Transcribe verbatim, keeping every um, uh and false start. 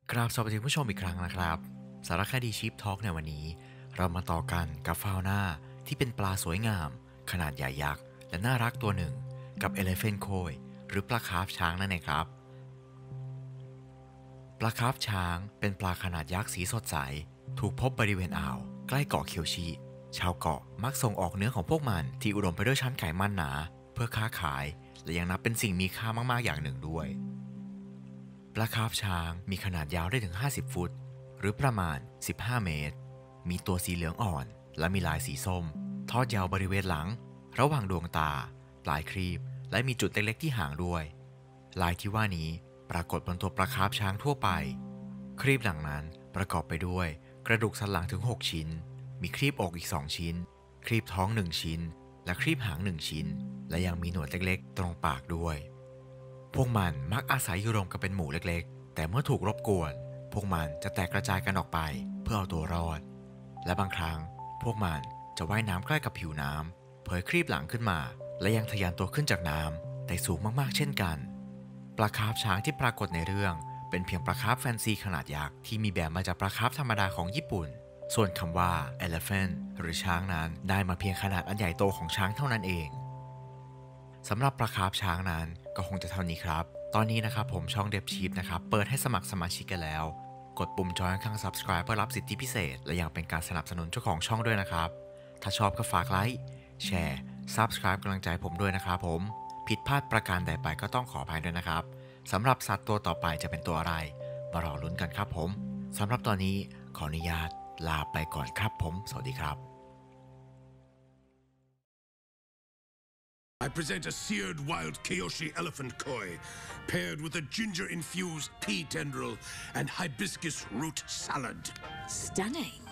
กราบสวัสดีผู้ชมอีกครั้งนะครับสารคดีชีพทอล์กในวันนี้เรามาต่อกันกับฟาวนาที่เป็นปลาสวยงามขนาดใหญ่ยักษ์และน่ารักตัวหนึ่งกับเอเลเฟนโคยหรือปลาคาร์ฟช้างนั่นเองครับปลาคาร์ฟช้างเป็นปลาขนาดยักษ์สีสดใสถูกพบบริเวณอ่าวใกล้เกาะเคียวชิชาวเกาะมักส่งออกเนื้อของพวกมันที่อุดมไปด้วยชั้นไขมันหนาเพื่อค้าขายและยังนับเป็นสิ่งมีค่ามากๆอย่างหนึ่งด้วยปลาคาร์ฟช้างมีขนาดยาวได้ถึงห้าสิบฟุตหรือประมาณสิบห้าเมตรมีตัวสีเหลืองอ่อนและมีลายสีส้มทอดยาวบริเวณหลังระหว่างดวงตาปลายครีบและมีจุดเล็กๆที่หางด้วยลายที่ว่านี้ปรากฏบนตัวปลาคาร์ฟช้างทั่วไปครีบหลังนั้นประกอบไปด้วยกระดูกสันหลังถึงหกชิ้นมีครีบอกอีกสองชิ้นครีบท้องหนึ่งชิ้นและครีบหางหนึ่งชิ้นและยังมีหนวดเล็กๆตรงปากด้วยพวกมันมักอาศัยอยู่รวมกันเป็นหมู่เล็กๆแต่เมื่อถูกรบกวนพวกมันจะแตกกระจายกันออกไปเพื่อเอาตัวรอดและบางครั้งพวกมันจะว่ายน้ำใกล้กับผิวน้ำเผยครีบหลังขึ้นมาและยังทะยานตัวขึ้นจากน้ำแต่สูงมากๆเช่นกันปลาคาร์ฟช้างที่ปรากฏในเรื่องเป็นเพียงปลาคาร์ฟแฟนซีขนาดยักษ์ที่มีแบบมาจากปลาคาร์ฟธรรมดาของญี่ปุ่นส่วนคำว่า elephant หรือช้างนั้นได้มาเพียงขนาดอันใหญ่โตของช้างเท่านั้นเองสำหรับปลาคาร์ฟช้างนั้นก็คงจะเท่านี้ครับตอนนี้นะครับผมช่อง Dev Chief นะครับเปิดให้สมัครสมาชิกกันแล้วกดปุ่มจอยข้าง Subscribe เพื่อรับสิทธิพิเศษและยังเป็นการสนับสนุนเจ้าของช่องด้วยนะครับถ้าชอบก็ฝากไลค์แชร์ Subscribe กำลังใจผมด้วยนะครับผมผิดพลาดประการใดไปก็ต้องขออภัยด้วยนะครับสำหรับสัตว์ตัวต่อไปจะเป็นตัวอะไรมารอลุ้นกันครับผมสำหรับตอนนี้ขออนุญาตลาไปก่อนครับผมสวัสดีครับ I present a seared wild Kyoshi elephant koi, paired with a ginger-infused pea tendril and hibiscus root salad. Stunning.